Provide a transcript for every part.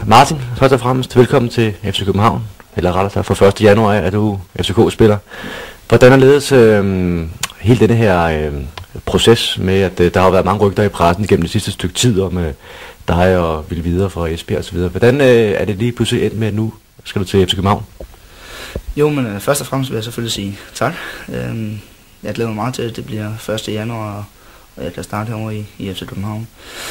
Martin, først og fremmest velkommen til FC København, eller rettere sagt fra 1. januar er du FCK-spiller. Hvordan er ledes hele denne her proces med, at der har været mange rygter i pressen gennem det sidste stykke tid om dig og vil videre fra Esbjerg osv. Hvordan er det lige pludselig endt med, at nu skal du til FC København? Jo, men først og fremmest vil jeg selvfølgelig sige tak. Jeg glæder mig meget til, at det bliver 1. januar, og jeg kan starte herovre i FC København.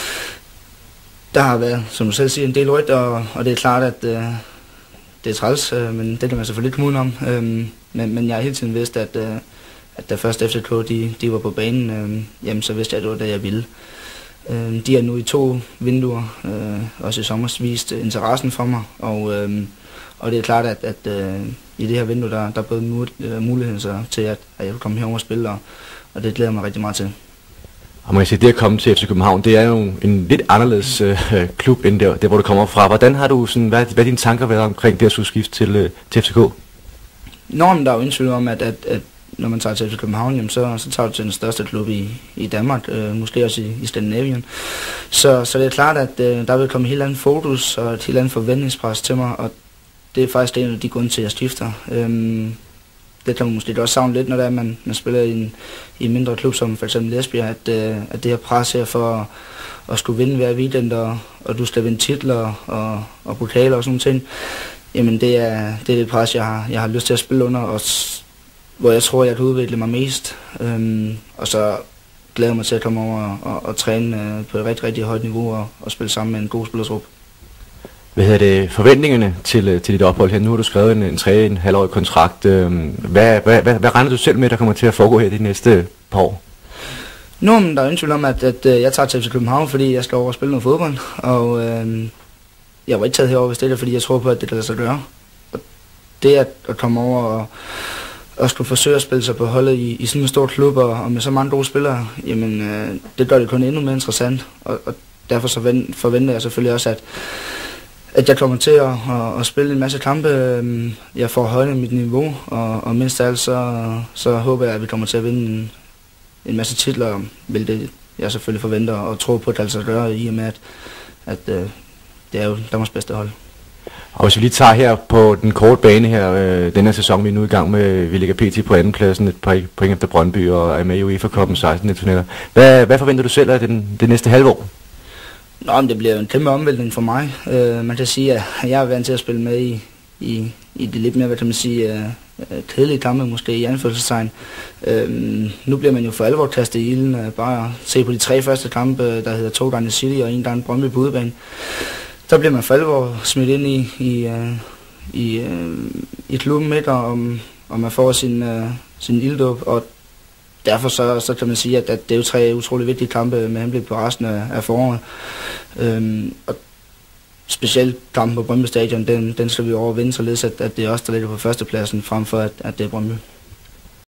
Der har været, som du selv siger, en del rygter, og det er klart, at det er træls, men det kan man selvfølgelig ikke komme udenom. Men jeg har hele tiden vidst, at da først FCK de var på banen, jamen, så vidste jeg, at det var det, jeg ville. De har nu i 2 vinduer, også i sommer, vist interessen for mig, og det er klart, at i det her vindue, der er både muligheden til, at jeg vil komme herover og spille, og det glæder jeg mig rigtig meget til. Og man kan sige, det at komme til FC København, det er jo en lidt anderledes klub end der, hvor du kommer fra. Hvordan har du sådan, hvad er dine tanker været omkring det at skulle skifte til FCK? Nå, men der er jo ingen tvivl om, at når man tager til FC København, jamen, så tager du til den største klub i Danmark, måske også i Skandinavien. Så det er klart, at der vil komme et helt andet fokus og et helt andet forventningspres til mig, og det er faktisk en af de grunde til, at jeg skifter. Det kan man måske også savne lidt, når det er, man spiller i en mindre klub som f.eks. Esbjerg, at det her pres her for at skulle vinde hver weekend, og du skal vinde titler og pokaler og sådan nogle ting, jamen det er det pres, jeg har lyst til at spille under, og hvor jeg tror, jeg kan udvikle mig mest. Og så glæder jeg mig til at komme over og træne på et rigtig, rigtig højt niveau og spille sammen med en god spillertrup. Hvad hedder det, forventningerne til dit ophold her? Nu har du skrevet en 3,5-årig kontrakt. Hvad regner du selv med, der kommer til at foregå her de næste par år? Nå, men der er ingen tvivl om, at jeg tager til FC København, fordi jeg skal over og spille noget fodbold. Og jeg var ikke taget herover, hvis det er, fordi jeg tror på, at det kan lade sig gøre. Og det at komme over og skulle forsøge at spille sig på holdet i sådan en stor klub og med så mange gode spillere, jamen det gør det kun endnu mere interessant. Og derfor så forventer jeg selvfølgelig også, at jeg kommer til at spille en masse kampe. Jeg får højnet mit niveau, og mindst af alt så håber jeg, at vi kommer til at vinde en masse titler, hvilket jeg selvfølgelig forventer og tror på, at det altså gør, i og med, at det er jo Danmarks bedste hold. Og hvis vi lige tager her på den korte bane her, denne sæson, vi er nu i gang med, vi ligger pt. På andenpladsen, et par point efter Brøndby og er med i UEFA Cup'en 16 nationaler. Hvad forventer du selv af det næste halvår? Nå, men det bliver jo en kæmpe omvæltning for mig. Man kan sige, at jeg er vant til at spille med i det lidt mere, hvad kan man sige, kedelige kampe, måske i anførselstegn. Nu bliver man jo for alvor kastet i ilden. Bare se på de 3 første kampe, der hedder 2 gange City og 1 gang Brøndby på udebane. Så bliver man for alvor smidt ind i klubben midt, og man får sin ilddåb, og derfor så kan man sige, at det er jo 3 utrolig vigtige kampe med henblik på resten af foråret. Og specielt kampen på Brøndby Stadion, den skal vi over vinde, således at det er også der ligger på førstepladsen, frem for at det er Brøndby.